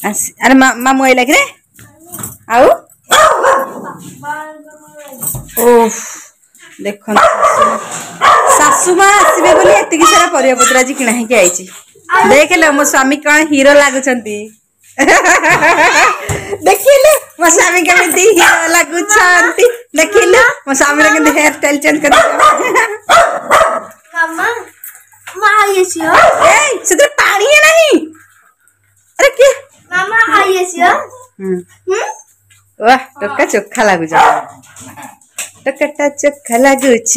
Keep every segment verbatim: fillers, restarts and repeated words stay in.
अरे मामू आई लगे आउ ओह देख सासू माँ आसबे बोली एतिकी सारा परिया पत्र आज किणा ही आई देख लो मो स्वामी कौन हीरो लगुच देखिले मो स्वामी केमी हीरो लगुच देखिले मो स्वामी के हेयर स्टाइल चेंज कर पानी है नहीं अरे के मामा आई वाह टक्का चोखा लगुच टक्का चोखा लगुच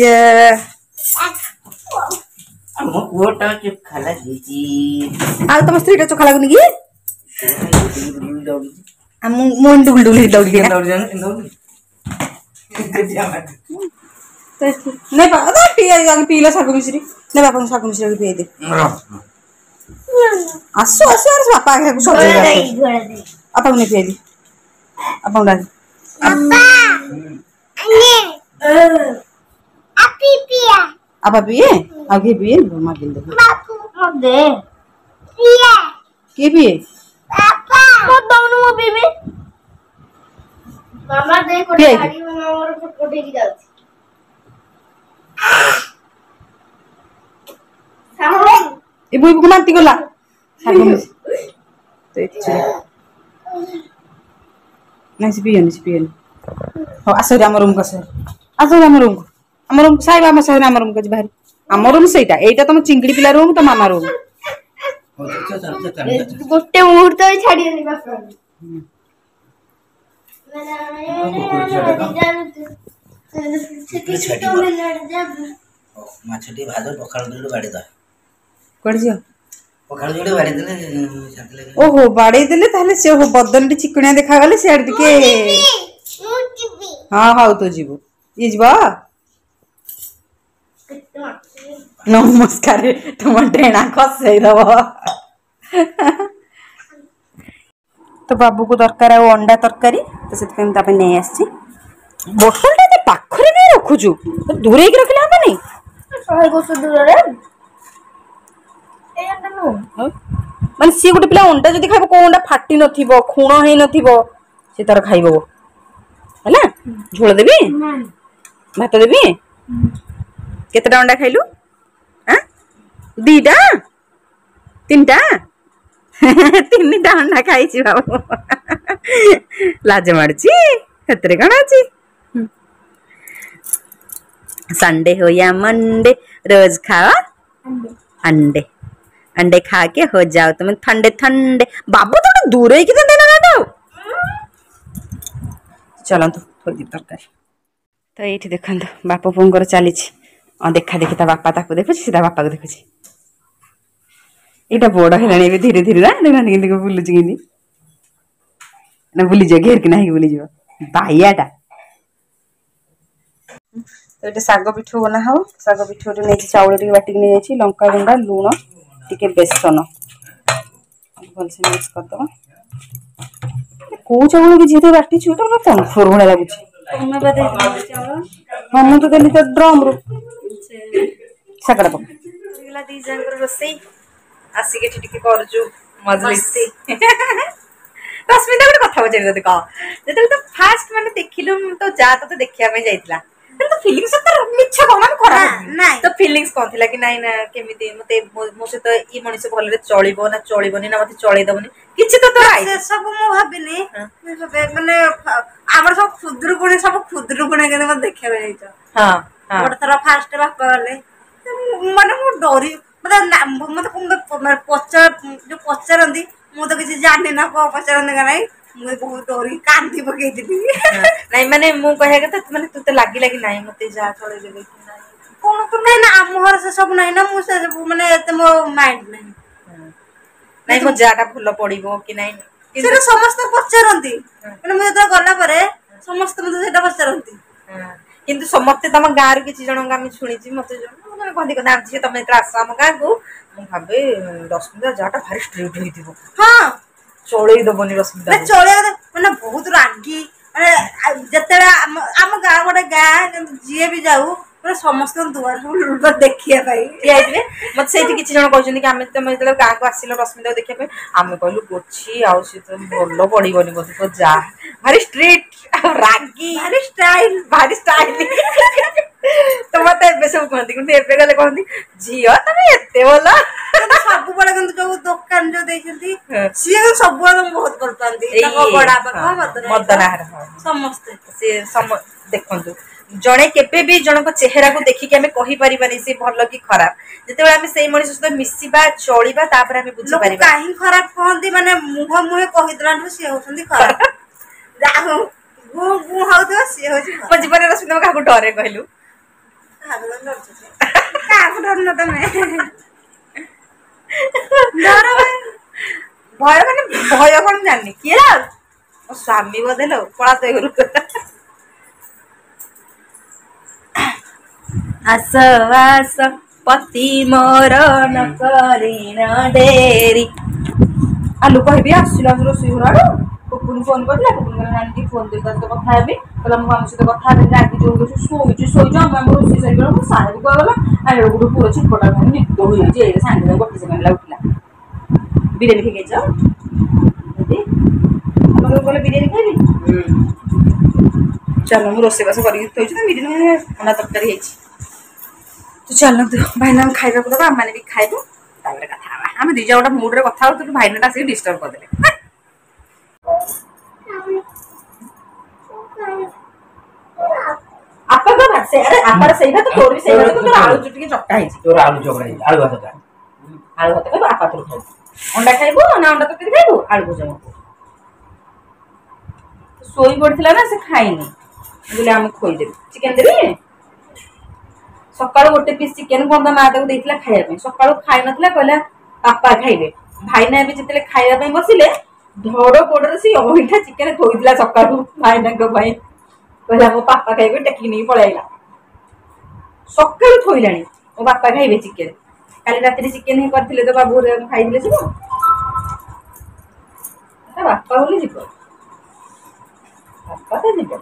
मो कोटा चोखा लगुची आ तुम स्त्री टा चोखा लगुनी की आ मन डुल डुल दौड़ी दौड़ी दौड़ी नहीं पापा पी पी लो सागु मिश्री नहीं पापा सागु मिश्री पी दे आसो आसो अरे पापा के सब आपा ने पी दे आपा डा पापा अने अपी पिया आपा पिए आगे पिए मां के दे बापू मो दे पिया के पिए पापा तो दोनों मो पीबे मामा दे कोठी गाड़ी में मोर कोठी की जाउछ साहब ए बुई को मानती गला सागु मिस तो इच्छा नहीं से पिए नहीं पिए हो आसो हम रूम को सर आसो हम रूम को हम रूम साहिब हम सर हम रूम को बाहर हम रूम सेटा एटा तुम चिंगड़ी पिला रूम तो मामा रूम गोटे मुहूर्त ही छाड़ी नहीं बापा माछटी भाजो पखाल जोड़े बाड़ी दा कोड जियो पखाल जोड़े बाड़ी देले छाती लगे ओहो बाड़ी देले ताले से हो बदन टी चिकणिया देखा गले से आड़ के हां हां तो जीवो ये जीवा नमस्कार तुम टेणा खसई दब तो बाबू को दरकार है अंडा तरकारी तो से नहीं आसी बोतल टा पाखरे नहीं रखुचु दूरे की रखले हम नहीं सही गोस दूर रे ए अंडा नो माने सी गोटे पिला अंडा जदी खाइबो को अंडा फाटी नथिबो खूण हेई नथिबो से तार खाइबो हैला झोल देबी भात देबी केतेटा अंडा खाइलु हां दीटा तीनटा तीनटा अंडा खाइछि बाबू लाज मारछि हतरे कण अछि संडे हो या मंडे रोज खाओ अंडे अंडे खा के हो जाओ तुम ठंडे ठंडे बाबू तो दूर ही कितने देना ना चलो तो थोड़ी तरकारी तो ये देखो बापा पुंगर चली देखा देखी ता बापा ताको देखु सीधा बापा को देखु एटा बड़ है धीरे धीरे ना देखा बुलू कि ना बुली जाओ घेर कि ना बुली जाओ बाइयाटा तो ये साग पिठू बना हो साग पिठू नहीं चाउल टी बाटिक नहीं जाइए लंका गुंडा लुण टिके बेसन भलसे मिक्स करदे कौ चाउल कि जी बाटी छुटा कनफोर भाई लगुच हाँ मुझे तो देली तो ड्रम रू सागड़ा पकड़ा दी जंगर रोसई आसिके टिके करजु मजलिसी रश्मिता गोटे कथा पचारि तते कह जेते तो फास्ट माने देखिलु तो जा तो देखिया पे जाइतला तो फीलिंग्स तो मिछ कोन खरा नहीं तो फीलिंग्स कोन थिला कि नाही ना केमिति मते मो से तो ई मनिस भलरे चलिबो ना चलिबोनी ना मते चलै दबनी किछि तो तो आई से सब मो भाबिनी माने हमर सब खुदरु गुणे सब खुदरु गुणे के मते देखिया पे जाइतो हां हां गोटे थरा फास्ट बापा वाले माने मो डरी मतलब मते पचार जो पचारंदी मु तो किछि जाने ना को पचारंदी का नाही मु बहुत डरी कांदी पकई दिली नाही माने मु कहया के त माने तते लागी लागी नाही मते जा चले देबे कि नाही कोन तो नाही ना हमर से सब नाही ना मु से माने एते मो माइंड नाही नाही मो जाटा फुल पड़िबो कि नाही से समस्त पचारंती माने मु तो गला परे समस्त मते सेटा पचारंती किंतु समस्त तम गार किछि जण हम सुनिछि मते जण माने कहदी कदा आछि तमे एत आसा हम गां को मु भाबे रश्मिता जाटा भारी स्ट्रिक्ट होइतिबो हां चोळे दबनी रश्मिता ना चोळे माने बहुत रागी माने जतेला हम गां गोटे गां जिए भी जाऊ ପୁରା ସମସ୍ତଙ୍କ ଦୁଆର ସବୁ ଦେଖିବା ପାଇଁ ଠିଆ ହେଇଥିଲେ। ମତେ ସେଇଠି କିଛି ଜଣ କହିଛନ୍ତି କି ଆମେ ତମେ ଯେତେବେଳେ ଗାଁକୁ ଆସିଲ ରଶ୍ମିତାକୁ ଦେଖିବା ପାଇଁ ଆମେ କହିଲୁ ଗୋଛି ଆଉ ସେ ତ ଭଲ ପଡିବନି ବୋଧେ ତ ଯା ଭାରି ଷ୍ଟ୍ରିଟ୍ ଆଉ ରାଗି ଭାରି ଷ୍ଟାଇଲ ଭାରି ଷ୍ଟାଇଲ ତ ମତେ ଏବେ ସବୁ କୁହନ୍ତି କିନ୍ତୁ ଏବେ ଗଲେ କହନ୍ତି ଝିଅ ତମେ ଏତେ ଭଲ ସବୁବେଳେ କିନ୍ତୁ ଯୋଉ ଦୋକାନ ଯୋଉ ଦେଇଛନ୍ତି ସିଏ କିନ୍ତୁ ସବୁବେଳେ ତମକୁ ବହୁତ ଭଲ ପାଆନ୍ତି ତାଙ୍କ ବଡ ମଦନା ସମସ୍ତେ ସେ ସମ ଦେଖନ୍ତୁ ଜଣେ କେବେ ବି ଜଣଙ୍କ ଚେହେରାକୁ ଦେଖିକି ଆମେ କହିପାରିବାନି ସେ ଭଲ କି ଖରାପ ଯେତେବେଳେ ଆମେ ସେଇ ମଣିଷ ସହିତ ମିଶିବା ଚଳିବା ତାପରେ ଆମେ ବୁଝିପାରିବା କାହିଁ ଖରାପ କହନ୍ତି ମାନେ ମୁହଁ ମୁହଁ କହିଦେଲାଠୁ ସିଏ ହଉଛନ୍ତି ଖରାପ ଯାହା ହଉ ଗୁ ଗୁ ହଉଥିବ ସିଏ ହଉଛି ମୋ ଜୀବନରେ ରଶ୍ମିତା କାହାକୁ ଡରେ କହିଲୁ କାହାକୁ ଡରୁନ ତମେ ଡର ଭୟ ମାନେ ଭୟ କଣ ଜାଣିନି କିଏ ମୋ ସ୍ୱାମୀ ବୋଧେ ଲୋ ପଳା ତ ଘରୁ ଆସ ଆସ ପତି ମୋର ନ କରିନ ଡେରି ଆଲୁ କହିବି ଆସିଲା ରୋଷେଇ ଘର ଆଡୁ କୁକୁନି ଫୋନ କରିଥିଲା କୁକୁନି କହିଲା ନାନୀ ଟିକେ ଫୋନ ଦେଇ ତା ସହିତ କଥା ହେବି କହିଲା ମୁଁ ଆମ ସହିତ କଥା ହେବି ରାଗି ଯୋଉ ଶୋଇଛୁ ଶୋଇଛୁ ଆମେ ଆମ ରୋଷେଇ ସରିଗଲା ମୋ ସାହେବ କୁହାଗଲା ଆଉ ଗୋଟେ ପୁଅ ଛିଟପଟା ନିଦ ହୋଇଯାଇଛି ଏଇଟା ସାଙ୍ଗେ ସାଙ୍ଗେ ଗୋଟେ ସେକେଣ୍ଡ ହେଲା ଉଠିଲା ବିରିୟାନୀ ଖାଇଛ ତମେ କହିଲେ ବିରିୟାନୀ ଖାଇବି ଚାଲ ମୁଁ ରୋଷେଇବାସ କରିକି ଥୋଇଛୁ ତ ବିରିୟାନୀ ଅଣ୍ଡା ତରକାରୀ ହେଇଛି ତୁ ଚାଲନ୍ତୁ ଭାଇନା ଖାଇବାକୁ ଦେବା ଆମମାନେ ବି ଖାଇବୁ ତାପରେ କଥା ହେବା ଆମେ ଦି ଜଣ ଗୋଟେ ମୁଡରେ କଥା ହଉଥିଲୁ ଭାଇନାଟା ଆସିକି ଡିଷ୍ଟର୍ବ କରିଦେଲେ ଆପା ବାବା ସେ ଆରେ ଆପାର ସେଇଟା ତ ତୋର ବି ସେଇଟା ତ ତୋର ଆଳୁ ଟିକେ ଚକଟା ହେଇଛି ତୋର ଆଳୁ ଚକଟା ହେଇଛି ଆଳୁ ଭାତଟା ଆଳୁ ଭାତ ଖାଇବୁ ଆପା ତୋର ଖାଇବୁ ଅଣ୍ଡା ଖାଇବୁ ନା ଅଣ୍ଡା ତରକାରୀ ଖାଇବୁ ଆଳୁ ଭଜା ଶୋଇ ପଡିଥିଲା ନା ସେ ଖାଇନି ବୋଲେ ଆମେ ଖୋଇଦେବୁ ଚିକେନ ଦେବି ସକାଳୁ ଗୋଟେ ପିସ୍ ଚିକେନ କଣ ତା ମା ତାକୁ ଦେଇଥିଲା ଖାଇବା ପାଇଁ ସକାଳୁ ଖାଇ ନଥିଲା କହିଲା ବାପା ଖାଇବେ ଭାଇନା ଏବେ ଯେତେବେଳେ ଖାଇବା ପାଇଁ ବସିଲେ ଧଡ ପଡରେ ସେ ଅଇଁଠା ଚିକେନ ଥୋଇଥିଲା ସକାଳୁ ଭାଇନାଙ୍କ ପାଇଁ କହିଲା ମୋ ବାପା ଖାଇବେ ଟେକି ନେଇକି ପଳେଇଲା ସକାଳୁ ଥୋଇଲାଣି ମୋ ବାପା ଖାଇବେ ଚିକେନ କାଲି ରାତିରେ ଚିକେନ ହିଁ କରିଥିଲେ ତ ବାବୁ ଖାଇଥିଲେ ସବୁ ତା ବାପା ବୋଲି ଯିବ ବାପା ତ ଯିବ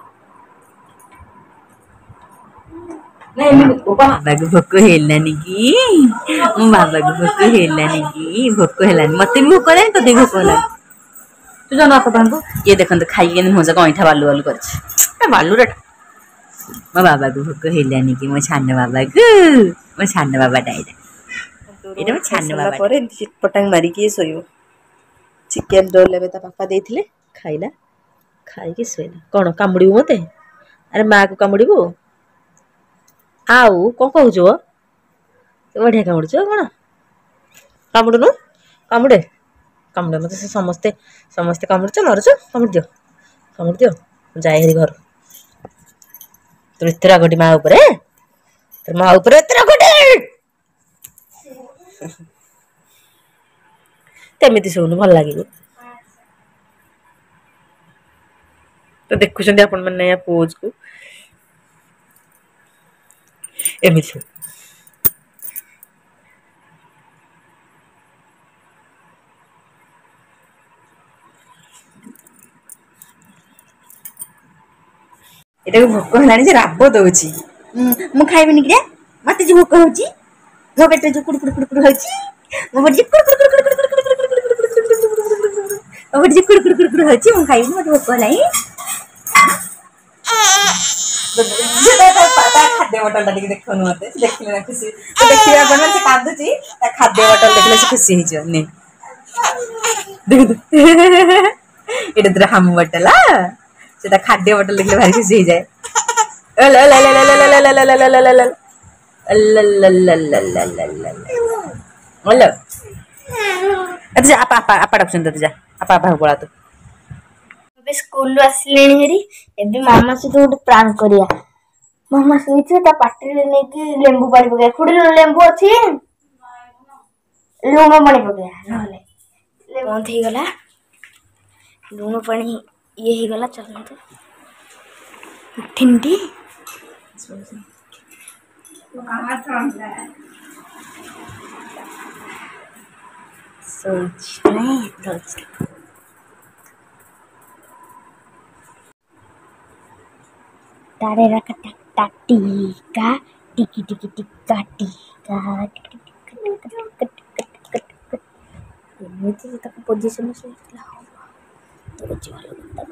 ବାବାକୁ ଭୋକ ହେଲାନି କି ମୋ ବାବାକୁ ଭୋକ ହେଲାନି କି ଭୋକ ହେଲାନି ମତେ ବି ଭୋକ ହେଲାନି ତତେ ଭୋକ ହେଲାନି ତୁ ଜାଣ ବାପା ବାଙ୍କୁ ଇଏ ଦେଖନ୍ତୁ ଖାଇକି କେମିତି ମଜା ଅଇଁଠା ବାଲୁ ବାଲୁ କରିଛି ବାଲୁରେ ମୋ ବାବାକୁ ଭୋକ ହେଲାନି କି ମୋ ସାନ ବାବାକୁ ମୋ ସାନ ବାବାଟା ଏଇଟା ଏଇଟା ମୋ ସାନ ବାବା ପରେ ଏମିତି ଚିଟପଟାଙ୍ଗ ମାରିକି ଶୋଇବ ଚିକେନ ରୋଲ ଏବେ ତା ବାପା ଦେଇଥିଲେ ଖାଇଲା ଖାଇକି ଶୋଇଲା କଣ କାମୁଡିବୁ ମତେ ଆରେ ମାକୁ କାମୁଡିବୁ ଆଉ କଣ କହୁଛୁ ବଢିଆ କାମୁଡୁଛୁ କଣ କାମୁଡୁନୁ କାମୁଡେ କାମୁଡେ ମତେ ସେ ସମସ୍ତେ ସମସ୍ତେ କାମୁଡୁଛ ମରୁଛ କାମୁଡି ଦିଅ କାମୁଡି ଦିଅ ଯାଏ ହେରି ଘରୁ ତୋର ଏତେ ରାଗଟି ମା ଉପରେ ତୋର ମା ଉପରେ ଏତେ ରାଗଟି କେମିତି ଶୋଉନୁ ଭଲ ଲାଗିବ ତ ଦେଖୁଛନ୍ତି ଆପଣ ମାନେ ପୋଜ କୁ ଏମିତି ଶୋ ଏଟାକୁ ଭୋକ ହେଲାଣି ଯେ ରାବ ଦଉଛି ମୁଁ ଖାଇବିନି କିରେ ମତେ ଯେ ଭୋକ ହଉଛି ମୋ ପେଟରେ ଯୋଉ କୁଡୁ କୁଡୁ କୁଡୁ ହଉଛି ମୋ ପେଟରେ କୁଡୁ କୁଡୁ କୁଡୁ କୁଡୁ କୁଡୁ କୁଡୁ ମୋ ପେଟରେ ଯେ କୁଡୁ କୁଡୁ କୁଡୁ କୁଡୁ ହଉଛି ମୁଁ ଖାଇବିନି ମତେ ଭୋକ ହେଲାଣି ଖାଦ୍ୟ ବଟଲ ଟା ଟିକେ ଦେଖୁନୁ ମତେ ଦେଖିଲେ ନା ଖୁସି ଦେଖିବେ ଆପଣ ସେ କାନ୍ଦୁଛି ତା ଖାଦ୍ୟ ବଟଲ ଦେଖିଲେ ସେ ଖୁସି ହେଇଯିବ ନେ ଦେଖନ୍ତୁ ଏଇଟା ତୋର ହାମୁ ବଟଲ ସେ ତା ଖାଦ୍ୟ ବଟଲ ଦେଖିଲେ ଭାରି ଖୁସି ହେଇଯାଏ ଆପା ଆପା ଆପା ଡାକୁଛନ୍ତି ତତେ ଯା ଆପା ଆପା ପଳା ତୁ ଏବେ ସ୍କୁଲରୁ ଆସିଲେଣି ହେରି ଏବେ ମାମା ସହିତ ଗୋଟେ ପ୍ରାଙ୍କ କରିବା ମାମା ଶୋଇଥିବ ତା ପାଟିରେ ନେଇକି ଲେମ୍ବୁ ପାଣି ପକେଇବା ଖୁଡି ଲେମ୍ବୁ ଅଛି ଲୁଣ ପାଣି ପକେଇବା ନହେଲେ ବନ୍ଦ ହେଇଗଲା ଲୁଣ ପାଣି ଇଏ ହେଇଗଲା ଚାଲନ୍ତୁ ଉଠିନିଟି Tarera kata tika टिकी टिकी टिक काटी काट ଏମିତି ତାକୁ ପୋଜିସନ୍ ଶୋଇଥିଲା ହବ ତ ଭଲ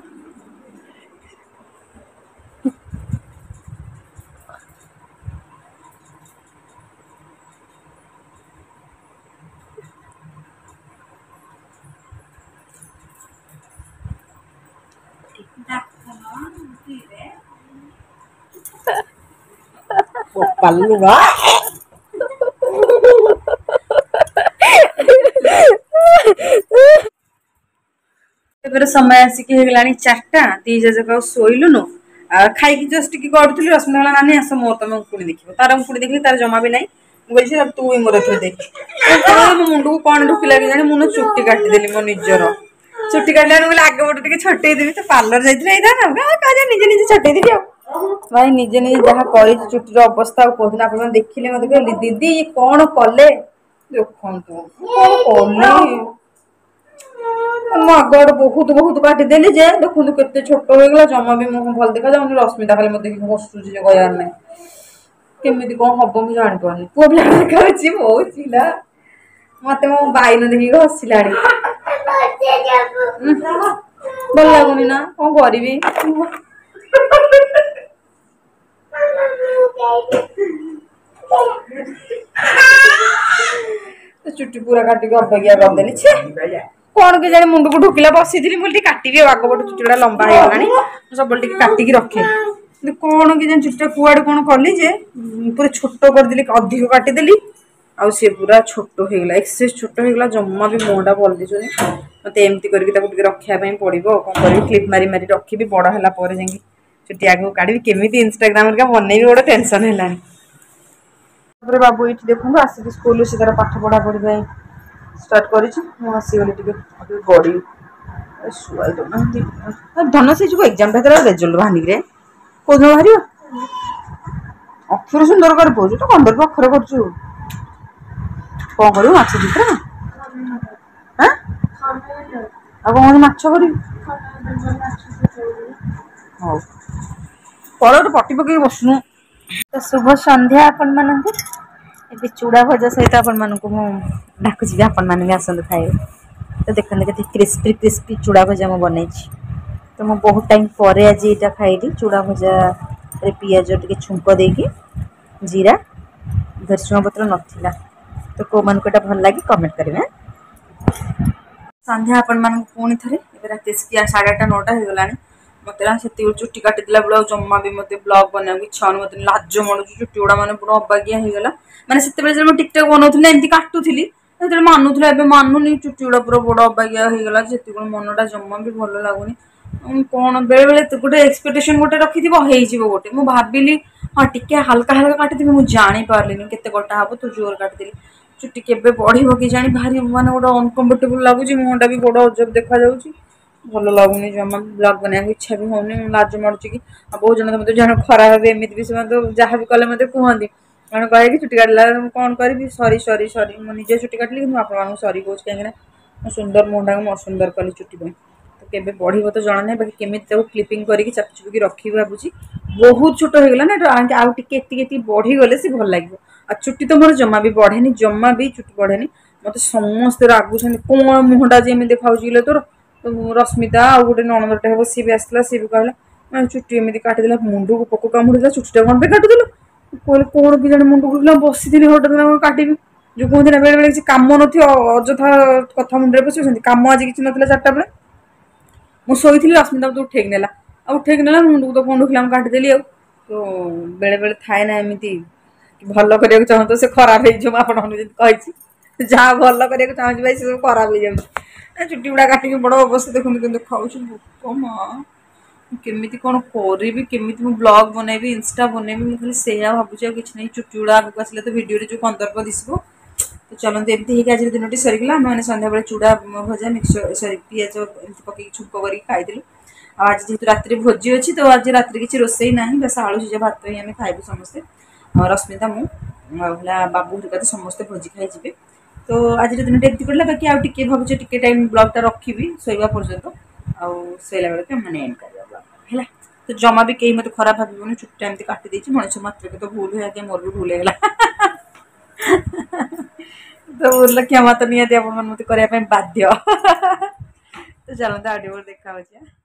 ପାଲୁବା ଏବେ ସମୟ ଆସିକି ହେଇଗଲାଣି ଚାରିଟା ଦି ଯାକ ଶୋଇଲୁନୁ ଖାଇକି ଜଷ୍ଟ ଟିକେ ଗଡୁଥିଲି ରଶ୍ମି କହିଲା ନାନୀ ଆସ ମୋର ତମେ ଉଙ୍କୁଣି ଦେଖିବ ତାର ଉଙ୍କୁଣି ଦେଖିଲି ତାର ଜମା ବି ନାହିଁ ମୁଁ କହିଲି ତୁ ହିଁ ମୋର ଏଥିରେ ଦେଖ ମୋ ମୁଣ୍ଡକୁ କଣ ଢୁକିଲା କି ଜାଣି ମୁଁ ଚୁଟି କାଟିଦେଲି ମୋ ନିଜର ଚୁଟି କାଟିଲା କହିଲେ ଆଗ ଗୋଟେ ଟିକେ ଛଟେଇଦେବି ତ ପାର୍ଲର ଯାଇଥିଲେ ହେଇଥାନ୍ତା ନିଜେ ନିଜେ ଛଟେଇଦେବି ଆଉ ଭାଇ ନିଜେ ନିଜେ ଯାହା କରିଛି ଚୁଟିର ଅବସ୍ଥା ଆଉ କହୁଥିଲି ଆପଣ ଦେଖିଲେ ମତେ କହିଲେ ଦିଦି କଣ କଲେ ଦେଖନ୍ତୁ କଣ କଲି ମୁଁ ଆଗ ଆଡେ ବହୁତ ବହୁତ କାଟିଦେଲି ଯେ ଦେଖନ୍ତୁ କେତେ ଛୋଟ ହେଇଗଲା ଜମା ବି ମୁହଁ ଭଲ ଦେଖାଯାଉନି ରଶ୍ମିତା ଖାଲି ମତେ ଦେଖିକି ହସୁଛି ଯେ କହିବାର ନାହିଁ କେମିତି କଣ ହବ ମୁଁ ଜାଣିପାରୁନି ପୁଅ ପିଲା ଦେଖାଉଛି ବହୁତ ଥିଲା ମତେ ମୋ ବାଇନ ଦେଖିକି ହସିଲାଣି ଭଲ ଲାଗୁନି ନା କଣ କରିବି ଚୁଟି ପୁରା କାଟିକି ଅବାଗିଆ କରିଦେଲି ଛେ କଣ କି ଜାଣି ମୁଣ୍ଡକୁ ଢୁକିଲା ବସିଥିଲି ମୁଁ ଟିକେ କାଟିବି ଆଗ ପଟେ ଚୁଟି ଗୁଡା ଲମ୍ବା ହେଇଗଲାଣି ମୁଁ ସବୁବେଳେ ଟିକେ କାଟିକି ରଖେ କିନ୍ତୁ କଣ କି ଜାଣି ଚୁଟିଟା କୁଆଡେ କଣ କଲି ଯେ ପୁରା ଛୋଟ କରିଦେଲି ଅଧିକ କାଟିଦେଲି ଆଉ ସେ ପୁରା ଛୋଟ ହେଇଗଲା ଏକ୍ସେସ ଛୋଟ ହେଇଗଲା ଜମା ବି ମୁହଁଟା ଭଲ ଦିଶୁନି ମତେ ଏମିତି କରିକି ତାକୁ ଟିକେ ରଖିବା ପାଇଁ ପଡିବ କଣ କରିବି କ୍ଲିପ ମାରି ମାରି ରଖିବି ବଡ ହେଲା ପରେ ଯାଇକି ଚୁଟି ଆଗକୁ କାଢିବି କେମିତି ଇନଷ୍ଟାଗ୍ରାମ ରେ ବନେଇବି ଗୋଟେ ଟେନସନ ହେଲାଣି ତାପରେ ବାବୁ ଏଇଠି ଦେଖନ୍ତୁ ଆସିକି ସ୍କୁଲରୁ ସେ ତାର ପାଠ ପଢା ପଢି ପାଇଁ ଷ୍ଟାର୍ଟ କରିଛି ମୁଁ ଆସିଗଲି ଟିକେ ଗଡିବି ଶୁଆଇ ଦଉନାହାନ୍ତି ଧନ ସେ ଯିବ ଏକ୍ଜାମ ଭିତରେ ରେଜଲ୍ଟ ବାହାରିକିରେ କୋଉଦିନ ବାହାରିବ ଅକ୍ଷର ସୁନ୍ଦର କରି ପଉଛୁ ତ କଣ୍ଡର ଅକ୍ଷର କରୁଛୁ କଣ କରିବୁ ମାଛ ଚିତ୍ର ଆଉ କଣ ମାଛ କରିବି ହଉ ପଳ ଗୋଟେ ପଟି ପକେଇକି ବସୁନୁ ତ ଶୁଭ ସନ୍ଧ୍ୟା ଆପଣ ମାନଙ୍କୁ ଏବେ ଚୁଡ଼ା ଭଜା ସହିତ ଆପଣ ମାନଙ୍କୁ ମୁଁ ଡାକୁଛି ଯେ ଆପଣ ମାନେ ବି ଆସନ୍ତୁ ଖାଇବେ ତ ଦେଖନ୍ତୁ କେତେ କ୍ରିସ୍ପି କ୍ରିସ୍ପି ଚୁଡ଼ା ଭଜା ମୁଁ ବନେଇଛି ତ ମୁଁ ବହୁତ ଟାଇମ୍ ପରେ ଆଜି ଏଇଟା ଖାଇଲି ଚୁଡ଼ା ଭଜାରେ ପିଆଜ ଟିକେ ଛୁଙ୍କ ଦେଇକି ଜିରା ଭେରସୁଙ୍ଗା ପତ୍ର ନଥିଲା ତ କୋଉମାନଙ୍କୁ ଏଇଟା ଭଲ ଲାଗେ କମେଣ୍ଟ କରିବେ ସନ୍ଧ୍ୟା ଆପଣ ମାନଙ୍କୁ ପୁଣି ଥରେ ଏବେ ରାତି ସାଢେ ଆଠଟା ନଅଟା ହେଇଗଲାଣି ମତେ ନା ସେତିକି ଚୁଟି କାଟିଦେଲା ବେଳେ ଆଉ ଜମା ବି ମତେ ବ୍ଲଗ ବନେଇବାକୁ ଇଚ୍ଛା ହଉନି ମତେ ଲାଜ ମାଡୁଛି ଚୁଟି ଗୁଡା ମାନେ ପୁରା ଅବାଗିଆ ହେଇଗଲା ମାନେ ସେତେବେଳେ ଯେତେବେଳେ ମୁଁ ଟିକଟକ୍ ବନଉଥିଲି ଏମିତି କାଟୁଥିଲି ସେତେବେଳେ ମାନୁଥିଲା ଏବେ ମାନୁନି ଚୁଟି ଗୁଡା ପୁରା ବଡ ଅବାଗିଆ ହେଇଗଲା ସେତିକି ମନଟା ଜମା ବି ଭଲ ଲାଗୁନି କଣ ବେଳେ ବେଳେ ଗୋଟେ ଏକ୍ସପେକ୍ଟେସନ ଗୋଟେ ରଖିଥିବ ହେଇଯିବ ଗୋଟେ ମୁଁ ଭାବିଲି ହଁ ଟିକେ ହାଲକା ହାଲକା କାଟିଥିବି ମୁଁ ଜାଣି ପାରିଲିନି କେତେ କଟା ହବ ତୁ ଜୋର କାଟିଦେଲି ଚୁଟି କେବେ ବଢିବ କି ଜାଣି ଭାରି ମାନେ ଗୋଟେ ଅନକମ୍ଫର୍ଟେବୁଲ ଲାଗୁଛି ମୁହଁଟା ବି ବଡ ଅଜବ ଦେଖାଯାଉଛି ଭଲ ଲାଗୁନି ଜମା ବ୍ଲଗ ବନେଇବାକୁ ଇଚ୍ଛା ବି ହଉନି ଲାଜ ମାଡୁଛି କି ଆଉ ବହୁତ ଜଣ ମତେ ଜଣେ ଖରାପ ହେବେ ଏମିତି ବି ସେମାନେ ଯାହା ବି କଲେ ମତେ କୁହନ୍ତି ଜଣେ କହିକି ଚୁଟି କାଟିଲା ମୁଁ କଣ କରିବି ସରି ସରି ସରି ମୁଁ ନିଜେ ଚୁଟି କାଟିଲି କିନ୍ତୁ ଆପଣମାନଙ୍କୁ ସରି କହୁଛି କାହିଁକିନା ମୁଁ ସୁନ୍ଦର ମୁହଁଟାକୁ ମୁଁ ଅସୁନ୍ଦର କଲି ଚୁଟି ପାଇଁ ତ କେବେ ବଢିବ ତ ଜଣା ନାହିଁ ବାକି କେମିତି ତାକୁ କ୍ଲିପିଂ କରିକି ଚାପି ଚୁପିକି ରଖିବି ଭାବୁଛି ବହୁତ ଛୋଟ ହେଇଗଲା ନା ଆଉ ଟିକେ ଏତିକି ଏତିକି ବଢିଗଲେ ସେ ଭଲ ଲାଗିବ ଆଉ ଚୁଟି ତ ମୋର ଜମା ବି ବଢେନି ଜମା ବି ଚୁଟି ବଢେନି ମତେ ସମସ୍ତେ ରାଗୁଛନ୍ତି କଣ ମୁହଁଟା ଯେମିତି ଦେଖାଉଛି କିଲୋ ତୋର ରଶ୍ମିତା ଆଉ ଗୋଟେ ନଣନ୍ଦଟେ ହବ ସିଏ ବି ଆସିଥିଲା ସିଏ ବି କହିଲା ମାନେ ଚୁଟି ଏମିତି କାଟିଦେଲା ମୁଣ୍ଡକୁ ପୋକ କାମୁଡିଥିଲା ଚୁଟିଟା କଣ ପାଇଁ କାଟୁଥିଲୁ କହିଲେ କଣ କି ଜାଣି ମୁଣ୍ଡକୁ ବସିଥିଲି ହଠାତ୍ କାଟିବି ଯୋଉ କୁହନ୍ତି ନା ବେଳେ ବେଳେ କିଛି କାମ ନଥିବ ଅଯଥା କଥା ମୁଣ୍ଡରେ ପଶିବ କାମ ଆଜି କିଛି ନଥିଲା ଚାରିଟା ବେଳେ ମୁଁ ଶୋଇଥିଲି ରଶ୍ମିତା ମତେ ଉଠେଇକି ନେଲା ଆଉ ଉଠେଇକି ନେଲା ମୁଣ୍ଡକୁ ତ କଣ ଢୁକିଲା ମୁଁ କାଟିଦେଲି ଆଉ ତ ବେଳେ ବେଳେ ଥାଏ ନା ଏମିତି ଭଲ କରିବାକୁ ଚାହୁଁ ସେ ଖରାପ ହେଇଯିବ ମୁଁ ଆପଣଙ୍କୁ ଯେମିତି କହିଛି ଯାହା ଭଲ କରିବାକୁ ଚାହୁଁଛି ଭାଇ ସେ ସବୁ ଖରାପ ହେଇଯାଉଛି ଚୁଟି ଗୁଡା କାଟିକି ବଡ ଅବସ୍ଥା ଦେଖନ୍ତୁ କିନ୍ତୁ ଦେଖାଉଛି ମା କେମିତି କଣ କରିବି କେମିତି ମୁଁ ବ୍ଲଗ ବନେଇବି ଇନଷ୍ଟା ବନେଇବି ମୁଁ ଖାଲି ସେଇଆ ଭାବୁଛି ଆଉ କିଛି ନାହିଁ ଚୁଟି ଗୁଡା ଆଗକୁ ଆସିଲେ ତ ଭିଡିଓରେ ଯୋଉ କନ୍ଦର୍ପ ଦିଶିବ ତ ଚଲନ୍ତୁ ଏମିତି ହେଇକି ଆଜିର ଦିନଟି ସରିଗଲା ଆମେ ମାନେ ସନ୍ଧ୍ୟାବେଳେ ଚୁଡ଼ା ଭଜା ମିକ୍ସଚର ସରି ପିଆଜ ଏମିତି ପକେଇକି ଛୁଙ୍କ କରିକି ଖାଇଥିଲୁ ଆଉ ଆଜି ଯେହେତୁ ରାତିରେ ଭୋଜି ଅଛି ତ ଆଜି ରାତିରେ କିଛି ରୋଷେଇ ନାହିଁ ବାସ୍ ଆଳୁ ସିଝା ଭାତ ହିଁ ଆମେ ଖାଇବୁ ସମସ୍ତେ ରଶ୍ମିତା ମୁଁ ଆଉ ହେଲା ବାବୁ ହେରିକା ତ ସମସ୍ତେ ଭୋଜି ଖାଇଯିବେ ତ ଆଜିର ଦିନଟା ଏମିତି ପଡ଼ିଲା ବାକି ଆଉ ଟିକେ ଭାବୁଛି ଟିକେ ଟାଇମ୍ ବ୍ଲଗଟା ରଖିବି ଶୋଇବା ପର୍ଯ୍ୟନ୍ତ ଆଉ ଶୋଇଲା ବେଳକୁ ମାନେ ଏଣ୍ଡ କରିବା ବ୍ଲଗ ହେଲା ତ तो जमा भी कहीं मत खराब भावन चुट्टा एमती काटी मनीष मात्र तो भूल हुए आगे मोर भी भूल है तो बोल क्षमा तो निहती आप मत करने बाध्य तो चलते आगे देखा